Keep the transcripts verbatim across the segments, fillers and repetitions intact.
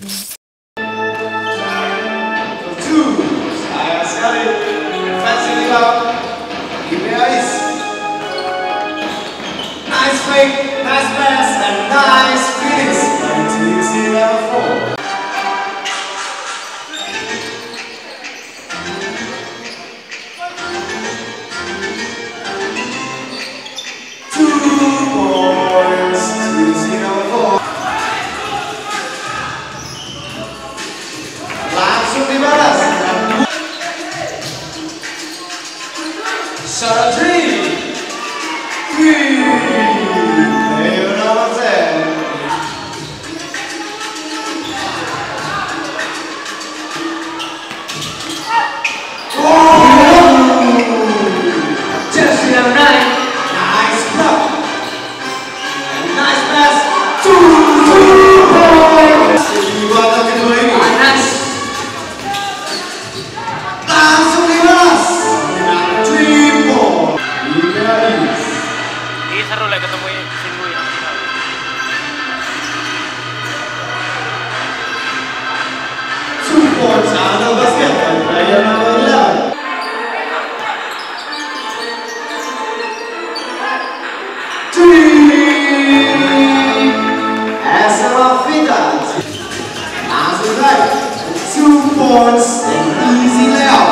Two, sayang sekali. Defensive rebound. Ibeais. Nice fake, nice pass, and nice finish. T C level four. Two points. T C level four. Langsung dibalas. Shot three. Three. Player number ten. Oh! Just number nine. Nice block. And nice pass. Two. Two points. Di babak kedua ini. Nice. Langsung dibalas. Three points. Ibeais. Ini seru lah ketemu Singu yang final. Two points out of basket by player number eleven. Three. Asal Fidan. Langsung drive. Two points and easy layup.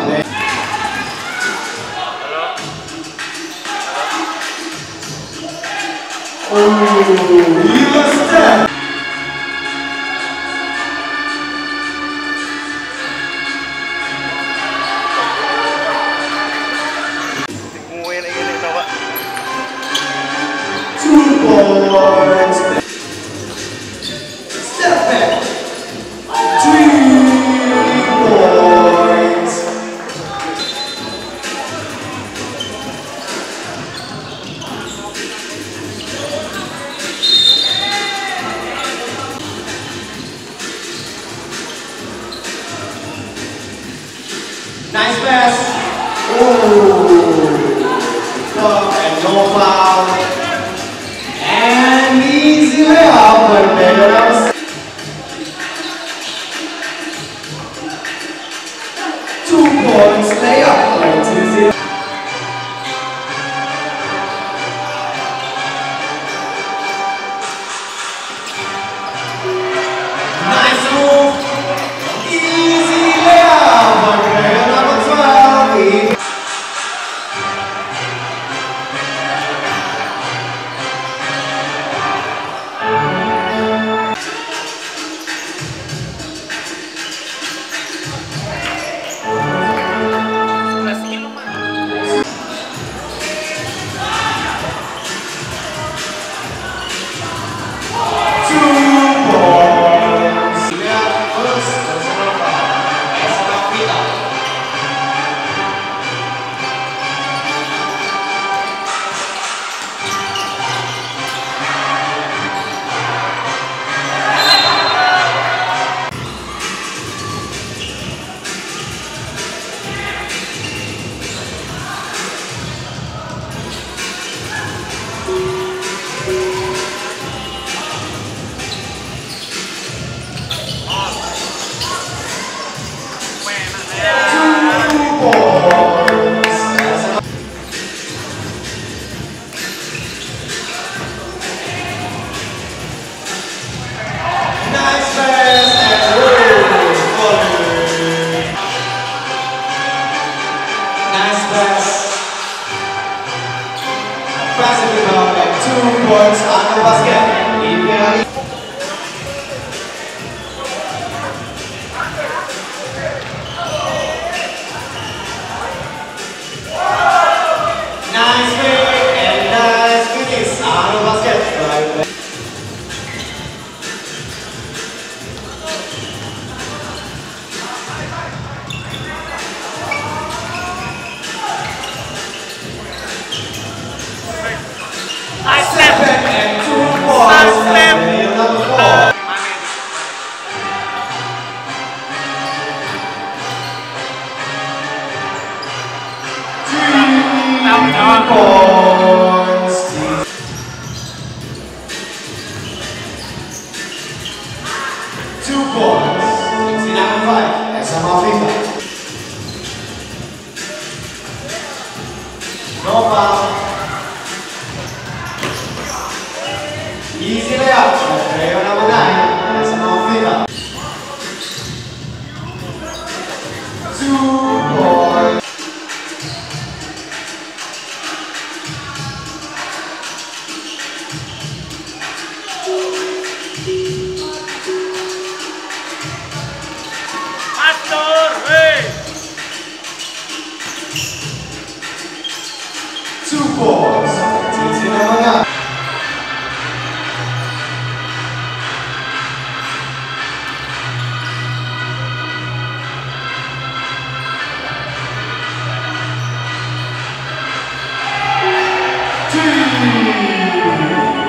Oh, he was there. Tungguin lagi nih coba. Two points. Step back. Three points. Nice pass. Oh, block and no foul. And easy layup by player number six. Two points layup by T C. Nice move. Easy layup by player number twelve. Two points on the basket. Ibeais. Nice fake and nice finish on the basket. Right. Nice step. And two points. No foul. Easy layup. Player number nine. That's an off-finger. Two points. Master, hey! Two points. Easy number nine. Three.